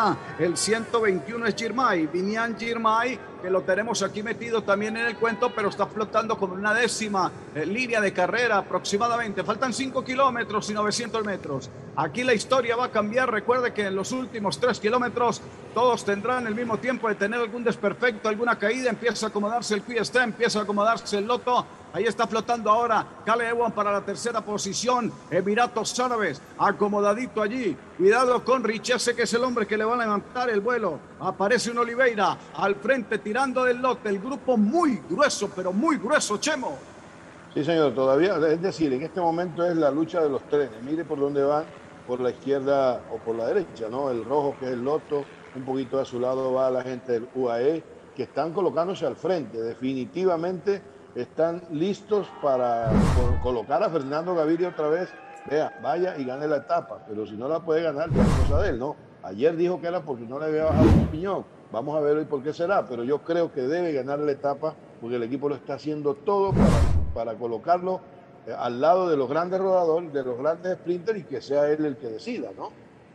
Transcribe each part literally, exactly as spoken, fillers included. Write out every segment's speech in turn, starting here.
ya. El ciento veintiuno es Girmay, Vinian Girmay, que lo tenemos aquí metido también en el cuento, pero está flotando como una décima eh, línea de carrera aproximadamente. Faltan cinco kilómetros y novecientos metros. Aquí la historia va a cambiar. Recuerde que en los últimos tres kilómetros todos tendrán el mismo tiempo de tener algún desperfecto, alguna caída. Empieza a acomodarse el Quiesta, empieza a acomodarse el Loto. Ahí está flotando ahora Caleb Ewan para la tercera posición. Emiratos Árabes, acomodadito allí. Cuidado con Richese, que es el hombre que le va a levantar el vuelo. Aparece un Oliveira al frente tirando del lote. El grupo muy grueso, pero muy grueso, Chemo. Sí, señor, todavía, es decir, en este momento es la lucha de los trenes. Mire por dónde van, por la izquierda o por la derecha, ¿no? El rojo, que es el Loto, un poquito a su lado va la gente del U A E, que están colocándose al frente. Definitivamente están listos para colocar a Fernando Gaviria otra vez. Vea, vaya y gane la etapa, pero si no la puede ganar, ya es cosa de él, ¿no? Ayer dijo que era porque no le había bajado un piñón. Vamos a ver hoy por qué será, pero yo creo que debe ganar la etapa porque el equipo lo está haciendo todo para, para colocarlo eh, al lado de los grandes rodadores, de los grandes sprinters, y que sea él el que decida, ¿no?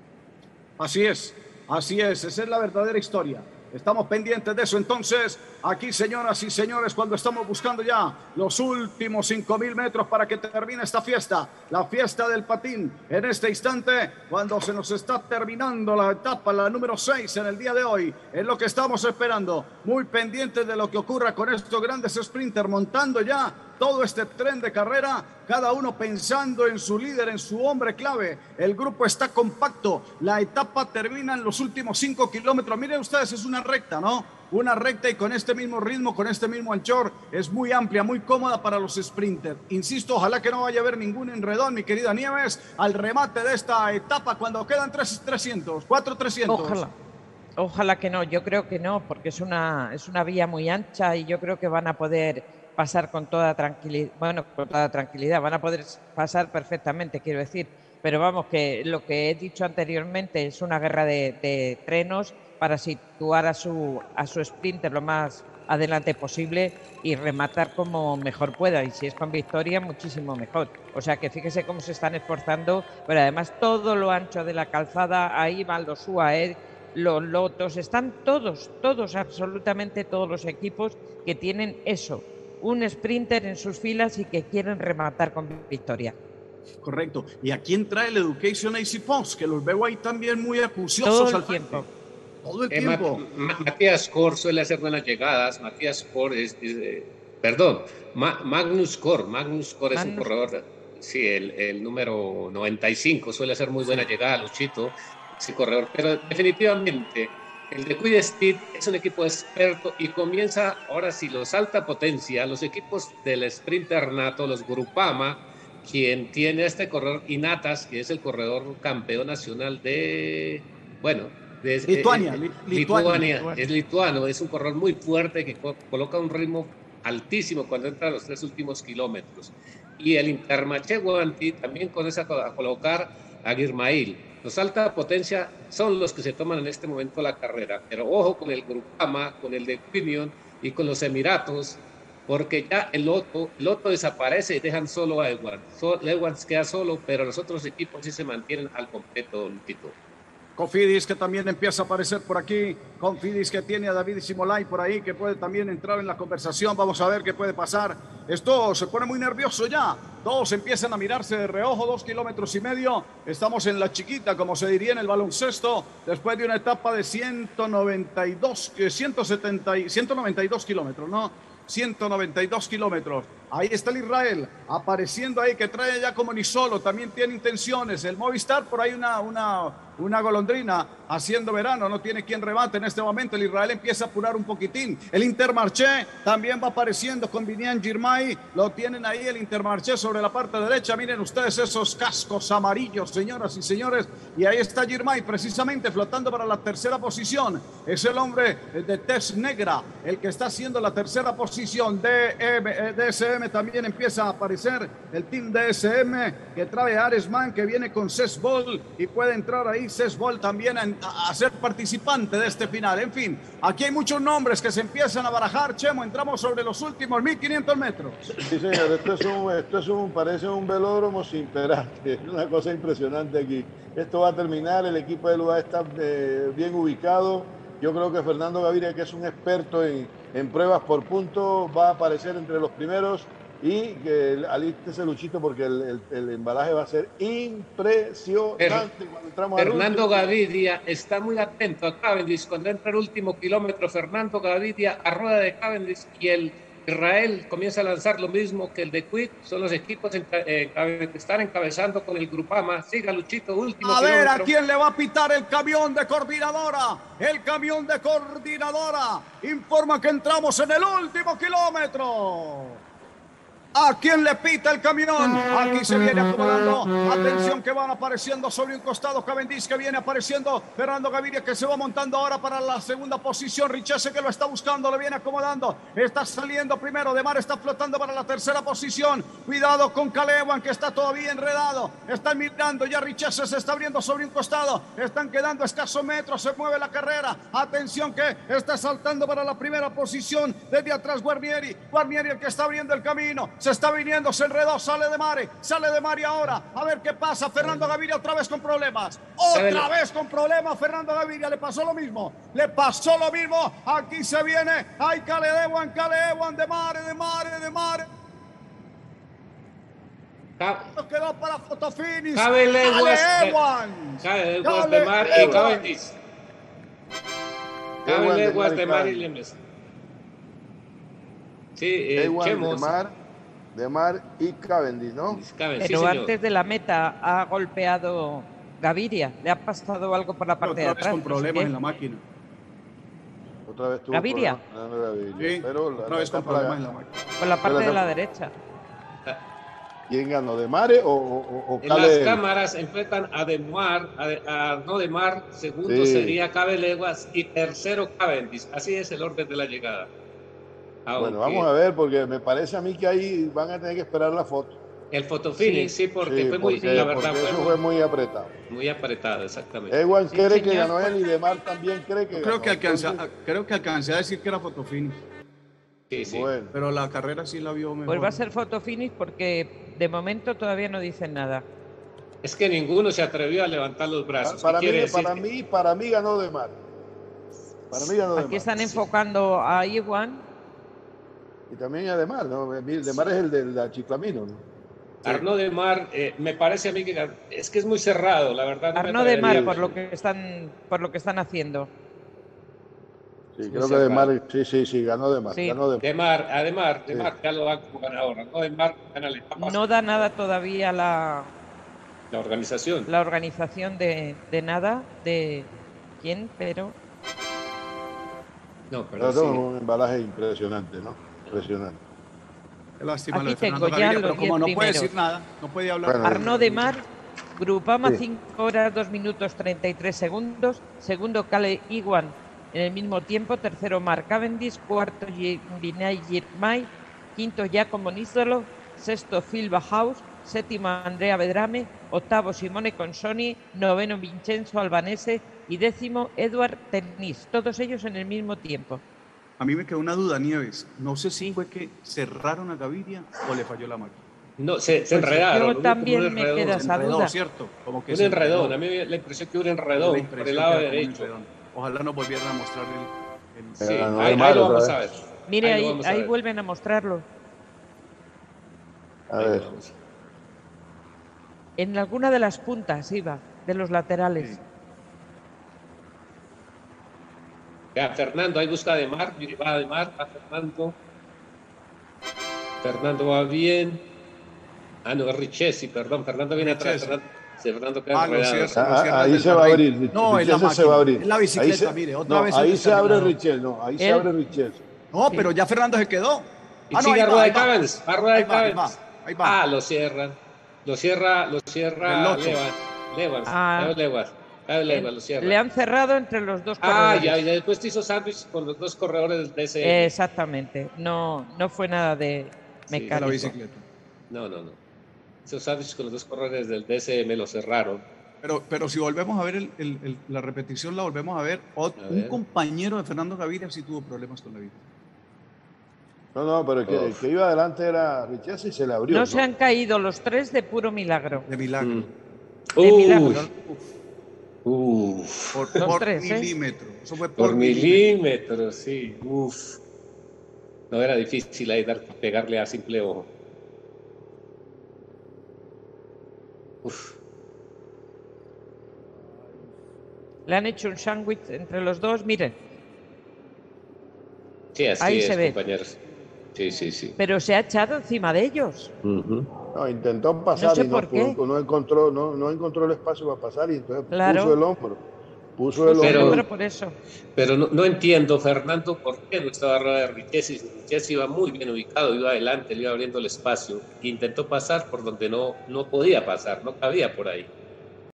Así es, así es, esa es la verdadera historia. Estamos pendientes de eso. Entonces, aquí, señoras y señores, cuando estamos buscando ya los últimos cinco mil metros para que termine esta fiesta, la fiesta del patín, en este instante, cuando se nos está terminando la etapa, la número seis en el día de hoy, es lo que estamos esperando. Muy pendientes de lo que ocurra con estos grandes sprinters, montando ya todo este tren de carrera, cada uno pensando en su líder, en su hombre clave. El grupo está compacto, la etapa termina en los últimos cinco kilómetros. Miren ustedes, es una recta, ¿no? Una recta, y con este mismo ritmo, con este mismo anchor, es muy amplia, muy cómoda para los sprinters. Insisto, ojalá que no vaya a haber ningún enredón, mi querida Nieves, al remate de esta etapa cuando quedan tres trescientos, cuatro trescientos. Ojalá. Ojalá que no, yo creo que no, porque es una, es una vía muy ancha y yo creo que van a poder pasar con toda tranquilidad, bueno, con toda tranquilidad, van a poder pasar perfectamente, quiero decir, pero vamos, que lo que he dicho anteriormente es una guerra de, de trenos para situar a su, a su sprinter lo más adelante posible y rematar como mejor pueda, y si es con victoria, muchísimo mejor. O sea que fíjese cómo se están esforzando, pero además todo lo ancho de la calzada, ahí van los U A E, los Lotos, están todos, todos, absolutamente todos los equipos que tienen eso, un sprinter en sus filas y que quieren rematar con victoria. Correcto. ¿Y a quién trae el Education A C Post? Que los veo ahí también muy acuciosos todo el al tiempo. Todo el eh, tiempo. Ma Ma Matías Cor suele hacer buenas llegadas. Matías Cor es, es eh, perdón, Ma Magnus Cor. Magnus Cor es Magnus. un corredor, sí, el, el número noventa y cinco, suele hacer muy buena llegada, Luchito, ese corredor. Pero definitivamente el de Quick Step es un equipo experto y comienza, ahora sí, los alta potencia, los equipos del sprinter nato, los Grupama, quien tiene este corredor Inatas, que es el corredor campeón nacional de, bueno, de Lituania, eh, li Lituania, Lituania, es lituano, es un corredor muy fuerte que co coloca un ritmo altísimo cuando entra a los tres últimos kilómetros. Y el Intermarché Guanti también comienza a colocar a Girmail. Los alta potencia son los que se toman en este momento la carrera, pero ojo con el Grupama, con el de Quinion y con los Emiratos, porque ya el Loto, el Loto desaparece y dejan solo a Ewan. So, Ewan queda solo, pero los otros equipos sí se mantienen al completo, Lutito. Cofidis, que también empieza a aparecer por aquí. Cofidis, que tiene a David Simolay por ahí, que puede también entrar en la conversación. Vamos a ver qué puede pasar. Esto se pone muy nervioso ya. Todos empiezan a mirarse de reojo, dos kilómetros y medio. Estamos en la chiquita, como se diría en el baloncesto, después de una etapa de ciento noventa y dos, ciento setenta, ciento noventa y dos kilómetros, ¿no? ciento noventa y dos kilómetros. Ahí está el Israel, apareciendo ahí, que trae ya como ni solo, también tiene intenciones. El Movistar, por ahí una, una, una golondrina haciendo verano, no tiene quien remate en este momento. El Israel empieza a apurar un poquitín. El Intermarché también va apareciendo con Vinian Girmay, lo tienen ahí el Intermarché sobre la parte derecha. Miren ustedes esos cascos amarillos, señoras y señores, y ahí está Girmay precisamente flotando para la tercera posición. Es el hombre de tez negra, el que está haciendo la tercera posición de D S M también empieza a aparecer el team D S M que trae a Aresman, que viene con Cesbol y puede entrar ahí Cesbol también a, a ser participante de este final. En fin, aquí hay muchos nombres que se empiezan a barajar. Chemo, entramos sobre los últimos mil quinientos metros. Sí, señor, esto es un, esto es un, parece un velódromo sin pedaje, es una cosa impresionante aquí. Esto va a terminar, el equipo del U A E está eh, bien ubicado. Yo creo que Fernando Gaviria, que es un experto en, en pruebas por punto, va a aparecer entre los primeros y que alístese Luchito porque el, el, el embalaje va a ser impresionante. Cuando entramos Fernando Gaviria está muy atento a Cavendish cuando entra el último kilómetro. Fernando Gaviria a rueda de Cavendish y el Israel comienza a lanzar lo mismo que el de Quick. Son los equipos en, eh, que están encabezando con el Grupama. Siga Luchito, último A kilómetro. ver, ¿a quién le va a pitar el camión de coordinadora? El camión de coordinadora informa que entramos en el último kilómetro. ¿A quién le pita el camión? Aquí se viene acomodando. Atención que van apareciendo sobre un costado. Cavendish que viene apareciendo. Fernando Gaviria que se va montando ahora para la segunda posición. Richese que lo está buscando. Le viene acomodando. Está saliendo primero. De Mar está flotando para la tercera posición. Cuidado con Calewan que está todavía enredado. Están mirando. Ya Richese se está abriendo sobre un costado. Están quedando escasos metros. Se mueve la carrera. Atención que está saltando para la primera posición. Desde atrás Guarnieri. Guarnieri el que está abriendo el camino. Se está viniendo, se enredó, sale de Mare, sale de Mare ahora. A ver qué pasa. Fernando Gaviria otra vez con problemas. Otra vez con problemas. Fernando Gaviria le pasó lo mismo. Le pasó lo mismo. Aquí se viene. Ay, Calewan, Calewan, de Mare, de Mare, de Mare. Nos quedó para fotofinish. Calewan. Calewan de Mare y Cavendish. Calewan de Mare y Lemes. Sí, eh, Chemos. De Mar, de Mar y Cavendish, ¿no? Pero sí, antes de la meta ha golpeado Gaviria. ¿Le ha pasado algo por la parte otra de vez atrás? con problemas en la máquina. Otra vez tuvo Gaviria. Gaviria. Sí, pero otra la, vez con problemas en la máquina. Por la parte de la derecha. ¿Quién ganó? ¿De Mare o, o, o En las cámaras enfrentan a De Mar, a, a Arnaud De Mar, segundo sí. sería Cabeleguas y tercero Cavendish. Así es el orden de la llegada. Aunque... Bueno, vamos a ver, porque me parece a mí que ahí van a tener que esperar la foto. El fotofinish, sí, sí, porque sí, fue muy, porque, la verdad, fue, eso muy, fue muy apretado. Muy apretado, exactamente. Ewan sí, cree señor. que ganó él y De Mar también cree que Yo creo ganó. que alcancé, creo que alcancé a decir que era fotofinish. Sí, sí. Bueno. Pero la carrera sí la vio mejor. Pues va a ser fotofinish porque de momento todavía no dicen nada. Es que ninguno se atrevió a levantar los brazos. Para, mí, para, que... mí, para mí ganó De Mar. Para mí ganó De Mar. Aquí están enfocando a Ewan. Y también a De Mar, ¿no? De Mar es el del Chiclamino, ¿no? Sí. Arnaud De Mar, eh, me parece a mí que es que es muy cerrado, la verdad. No Arnaud De Mar, por lo que están, por lo que están haciendo. Sí, es creo que De Mar, sí, sí, sí, ganó De Mar. Sí. Ganó de, de Mar, además, De Mar, sí. Ya lo dan como ganador. Arnaud De Mar gana la etapa. No da nada todavía la, la organización. La organización de, de nada, de quién, pero. No, pero sí. Es un embalaje impresionante, ¿no? Impresionante. Qué lástima. Aquí tengo ya Gaviria, los pero como no primeros. puede decir nada, no puede hablar. Bueno, Arnaud De Mar, Grupama, sí. cinco horas, dos minutos, treinta y tres segundos. Segundo, Cale Ewan en el mismo tiempo. Tercero, Mark Cavendish. Cuarto, Vinay Girmay. Quinto, Giacomo Nizzolo. Sexto, Phil Bahaus. Séptimo, Andrea Bedrame. Octavo, Simone Consoni. Noveno, Vincenzo Albanese. Y décimo, Edward Tenis. Todos ellos en el mismo tiempo. A mí me quedó una duda, Nieves. No sé si fue que cerraron a Gaviria o le falló la máquina. No, se, se enredaron. Yo también me queda esa duda. ¿Cierto? Como que un enredón. A mí me la impresión que un enredón por el lado derecho. Ojalá nos volvieran a mostrar el... el... Sí, no, ahí, ahí lo vamos a ver. Mire, ahí, ahí, ahí vuelven a mostrarlo. A ver. En alguna de las puntas iba, de los laterales. Sí. Ya, Fernando, ahí busca De Mar, va De Mar, va Fernando. Fernando va bien. Ah, no, es Richesi, perdón. Fernando viene atrás. Fernando, sí, Fernando queda ah, no, cierto, ah, no, ahí se va a abrir. No, en la máquina, se va a abrir. En la bicicleta, se, mire, otra no, vez. Ahí se abre Richel, no, ahí ¿El? se abre Richel. No, pero ya Fernando se quedó. Y ah, sigue no, a rueda de Cavendish, a rueda de Cavendish. Ah, lo cierran. Lo cierra, lo cierra Levas. Levas, ah. Levas. Le han cerrado entre los dos corredores. Ah, ya, y después te hizo sándwich con los dos corredores de ese. Exactamente. No, no fue nada de, mecánico. de la bicicleta. No, no, no. Esos sándwiches con los dos corredores del D S M lo cerraron. Pero, pero si volvemos a ver el, el, el, la repetición, la volvemos a ver, o, A un ver. compañero de Fernando Gaviria sí tuvo problemas con la bici. No, no, pero el que, el que iba adelante era Richesi y se le abrió. No, ¿no? se han caído los tres de puro milagro. De milagro. Mm. De Uy, milagro. uf, Por, Los por tres, ¿eh? milímetro. Eso fue por, por milímetro. milímetros, sí. Uf. No era difícil ahí dar, pegarle a simple ojo. Uf. Le han hecho un sándwich entre los dos, miren. Sí, así Ahí es, se ve. compañeros. Sí, sí, sí. Pero se ha echado encima de ellos. Ujú. No, intentó pasar No sé y no, por qué. pudo, no, encontró, no, no encontró el espacio para pasar y entonces Claro. puso el hombro. Puso el Pero- hombro. Pero por eso. Pero no, no entiendo, Fernando, por qué no estaba arriba de Richesi. Richesi iba muy bien ubicado, iba adelante, le iba abriendo el espacio. Intentó pasar por donde no, no podía pasar, no cabía por ahí.